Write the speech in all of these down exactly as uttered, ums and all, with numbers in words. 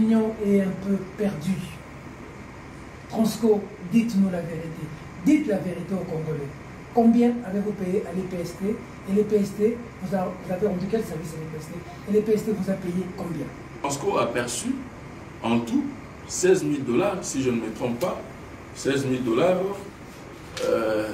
l'opinion est un peu perdue. Transco, dites-nous la vérité. Dites la vérité aux Congolais. Combien avez-vous payé à l'E P S T? Et l'E P S T, vous, a, vous avez rendu quel service à l'E P S T? Et l'E P S T vous a payé combien? Transco a perçu en tout seize mille dollars, si je ne me trompe pas. seize mille dollars, euh,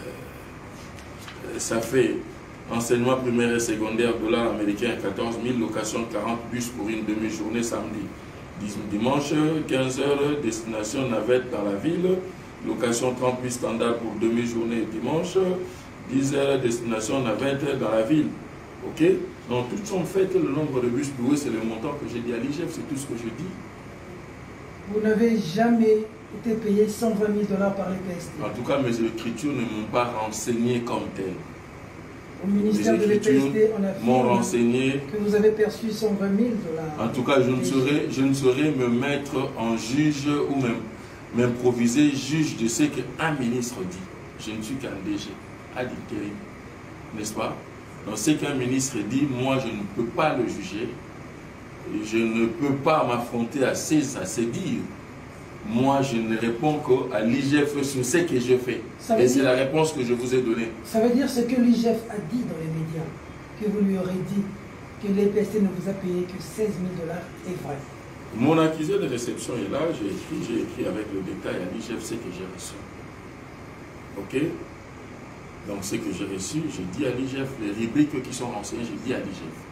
ça fait enseignement primaire et secondaire, dollars américains quatorze mille, location quarante bus pour une demi-journée samedi. Dimanche, quinze heures, destination navette dans la ville, location trente mille standards pour demi-journée dimanche, dix heures, destination navette dans la ville. Ok? Donc, toutes sont faites, le nombre de bus loués, c'est le montant que j'ai dit à l'I G F, c'est tout ce que je dis. Vous n'avez jamais été payé cent vingt mille dollars par l'E P S T. En tout cas, mes écritures ne m'ont pas renseigné comme tel. Au ministère de l'E P S T, on a m'ont renseigné que vous avez perçu cent vingt mille dollars. En tout cas, je ne saurais, je ne saurais me mettre en juge ou même m'improviser juge de ce qu'un ministre dit. Je ne suis qu'un D G, à l'intérim, n'est-ce pas? Donc, ce qu'un ministre dit, moi, je ne peux pas le juger. Je ne peux pas m'affronter à ses, à ses dires. Moi, je ne réponds qu'à l'I G F sur ce que je fais. Et c'est la réponse que je vous ai donnée. Ça veut dire ce que l'I G F a dit dans les médias, que vous lui aurez dit que l'E P S T ne vous a payé que seize mille dollars est vrai. Mon accusé de réception est là, j'ai écrit, j'ai écrit avec le détail à l'I G F ce que j'ai reçu. Ok? Donc ce que j'ai reçu, j'ai dit à l'I G F, les rubriques qui sont renseignées, j'ai dit à l'I G F.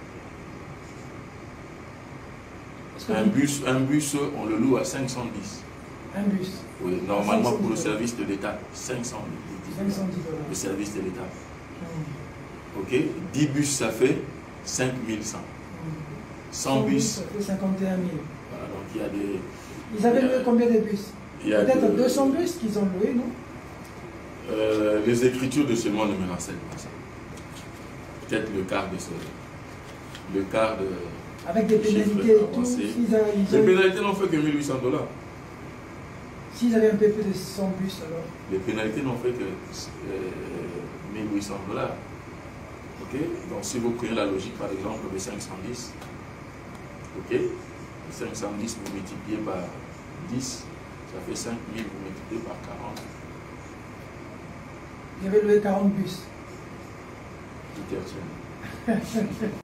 Un bus, un bus, on le loue à cinq cent dix. Un bus? Oui, normalement pour le service de l'État, cinq cent dix dollars. Le service de l'État. Mmh. Ok? dix bus, ça fait cinq mille cent. cent bus. Ça fait cinquante et un mille. Voilà, donc il y a des... Ils avaient loué combien de bus? Peut-être de, deux cents bus qu'ils ont loué, non? euh, Les écritures de ce mois ne me renseignent pas ça. Peut-être le quart de ce... Le quart de... Avec des pénalités et tout. Les pénalités n'ont fait que mille huit cents dollars. S'ils avaient un peu plus de cent bus alors? Les pénalités n'ont fait que euh, mille huit cents dollars. Ok? Donc si vous prenez la logique par exemple de cinq cent dix, ok? cinq cent dix vous multipliez par dix, ça fait cinq mille, vous multipliez par quarante. Il y avait loué quarante bus. Tout est